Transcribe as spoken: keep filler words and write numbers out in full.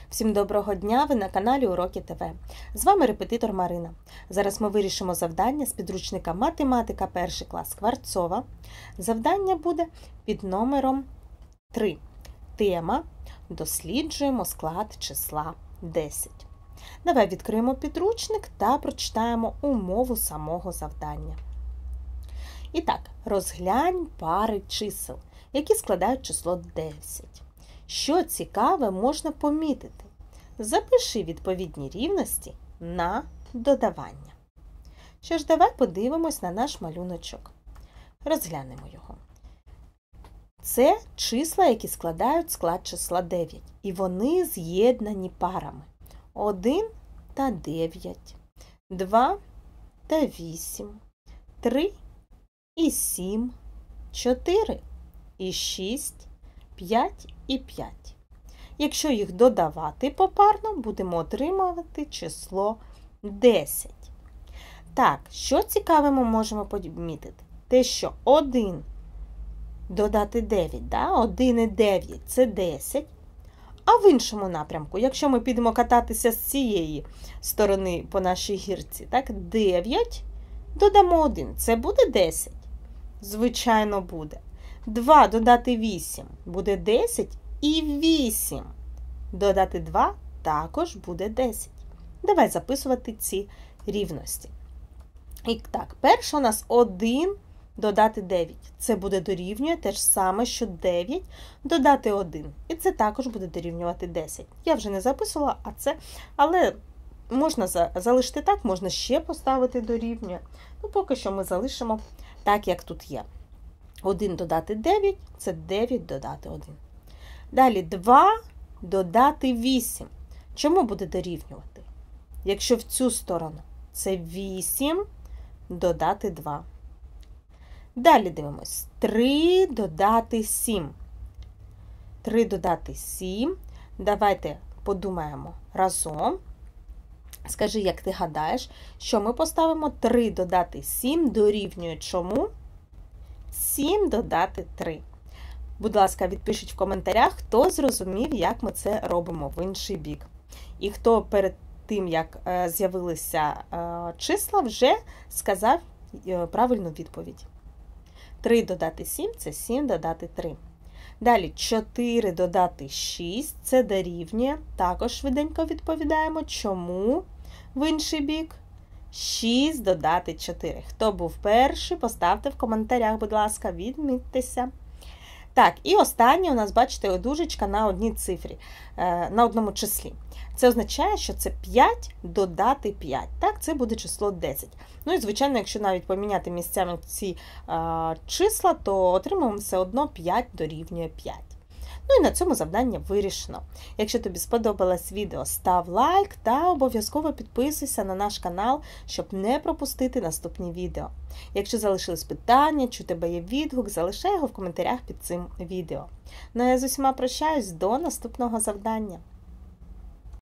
Всім доброго дня! Ви на каналі Уроки ТВ. З вами репетитор Марина. Зараз ми вирішимо завдання з підручника Математика перший клас Скворцова. Завдання буде під номером три. Тема «Досліджуємо склад числа десять». Давай відкриємо підручник та прочитаємо умову самого завдання. І так, розглянь пари чисел, які складають число десять. Що цікаве можна помітити? Запиши відповідні рівності на додавання. Що ж, давай подивимось на наш малюночок. Розглянемо його. Це числа, які складають склад числа дев'ять. І вони з'єднані парами. один та дев'ять, два та вісім, три і сім, чотири і шість, п'ять і п'ять. Якщо їх додавати попарно, будемо отримувати число десять. Так, що цікаве ми можемо помітити? Те, що один додати дев'ять, да? один і дев'ять – це десять. А в іншому напрямку, якщо ми підемо кататися з цієї сторони по нашій гірці, так, дев'ять додамо один, це буде десять? Звичайно, буде. два додати вісім буде десять, і вісім додати два також буде десять. Давай записувати ці рівності. І так, перше у нас один додати дев'ять. Це буде дорівнює те ж саме, що дев'ять додати один. І це також буде дорівнювати десять. Я вже не записувала, а це, але можна залишити так, можна ще поставити дорівнює. Ну, поки що ми залишимо так, як тут є. один додати дев'ять – це дев'ять додати один. Далі два додати вісім. Чому буде дорівнювати? Якщо в цю сторону це вісім додати два. Далі дивимось. три додати сім. три додати сім. Давайте подумаємо разом. Скажи, як ти гадаєш, що ми поставимо три додати сім дорівнює чому? сім додати три. Будь ласка, відпишіть в коментарях, хто зрозумів, як ми це робимо в інший бік. І хто перед тим, як з'явилися числа, вже сказав правильну відповідь. три додати сім – це сім додати три. Далі чотири додати шість – це дорівнює. Також швиденько відповідаємо, чому в інший бік. шість додати чотири. Хто був перший, поставте в коментарях, будь ласка, відмітьтеся. Так, і останнє у нас, бачите, дужечка на одній цифрі, на одному числі. Це означає, що це п'ять додати п'ять. Так, це буде число десять. Ну і, звичайно, якщо навіть поміняти місцями ці а, числа, то отримаємо все одно п'ять дорівнює п'ять. Ну і на цьому завдання вирішено. Якщо тобі сподобалось відео, став лайк та обов'язково підписуйся на наш канал, щоб не пропустити наступні відео. Якщо залишились питання, чи у тебе є відгук, залишай його в коментарях під цим відео. Ну а я з усіма прощаюсь до наступного завдання.